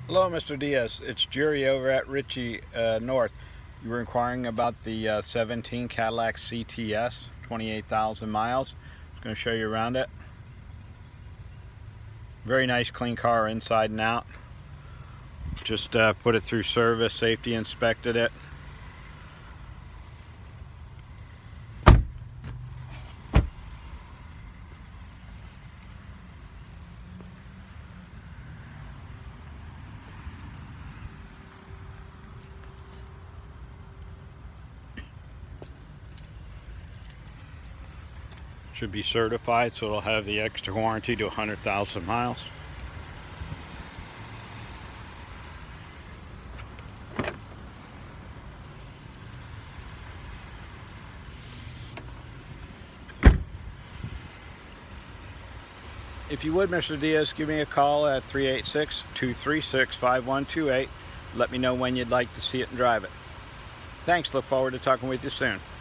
Hello, Mr. Diaz. It's Jerry over at Ritchey North. You were inquiring about the 17 Cadillac CTS, 28,000 miles. I'm going to show you around it. Very nice, clean car inside and out. Just put it through service, safety inspected it. Should be certified, so it'll have the extra warranty to 100,000 miles. If you would, Mr. Diaz, give me a call at 386-236-5128. Let me know when you'd like to see it and drive it. Thanks. Look forward to talking with you soon.